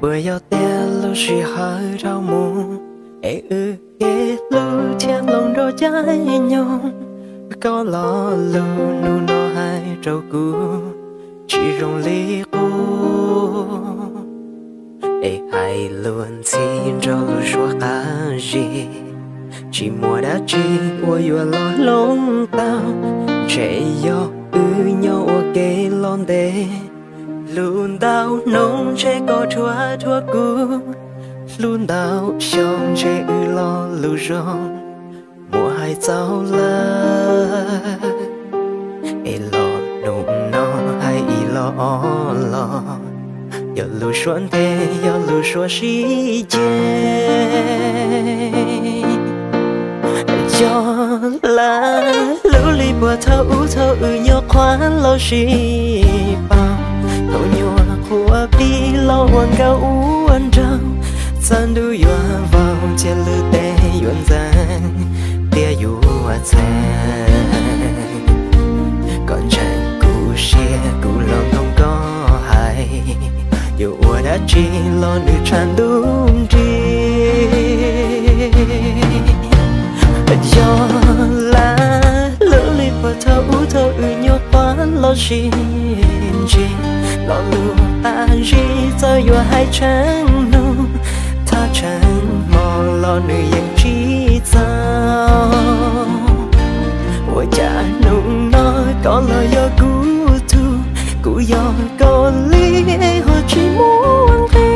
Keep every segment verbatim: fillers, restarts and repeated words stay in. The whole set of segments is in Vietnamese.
bữa yêu tên lúc chỉ hơi đau mù ê ư ghê lúc thiên lòng đôi trái nhau có lo lu nu nó hai trâu cũ chỉ rong lý cô ê ai luôn xin cho lu xóa cá gì chỉ mùa đã chi ua ua lo lông tao chạy yo ư nhau ua kê lon đê luôn đau nông chế có thua thua cũ luôn đau trong chế ư lo lưu rong mùa hai cháu la ê lo nụng nó hay y lo lo giờ lưu xuân thế giờ lưu xuân sĩ chê cho là lưu li bùa thâu thâu ư nhớ khoan lo sĩ bao thâu nhua khua bi lo hoàn cao uốn trăng san du yua vào trên lư tê yuan giang tia yua chang còn chẳng cú xe cú lòng không có hay dù ua đã chi lo nữ tràn đúng chi do là lỡ li bờ thâu thâu ư nhớ quán lo xin chi lo lu ta chi cho yua hai trắng nu ta chẳng mong lo nữ yang chi sao ôi cha nung nói có lời do cú thu cú do có lý họ chỉ muốn thế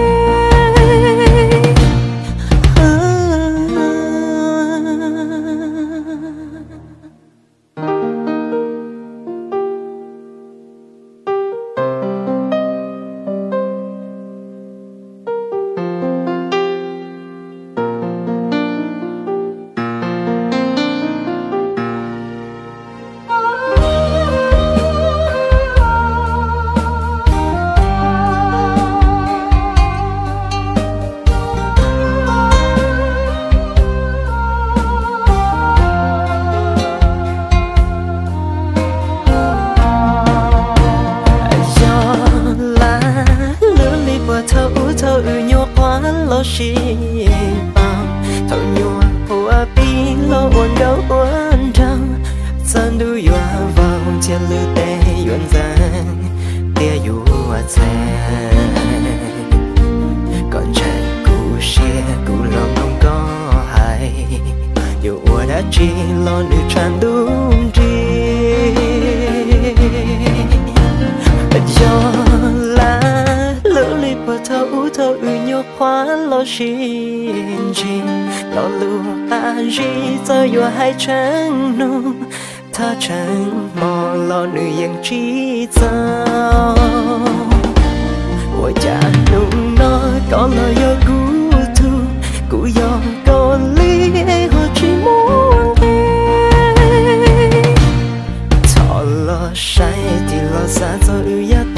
chỉ bao thâu nhua hoa bi lo uốn đâu uốn trăng san du yua vào trên lư tê yuan giang tia yua chang còn chẳng cú xe cú lòng không có hay dù ua đã chi lo nữ tràn đúng chi do là lỡ li bờ thâu thâu ư nhớ khoan lo xin chi lo lu ta chi cho yua hai trắng nu ta chẳng mong lo nữ yang chi sao ôi cha nung nói có lời do cú thu cú do có lý họ chỉ muốn thế thọ lo sai thì lo xa cho ư ya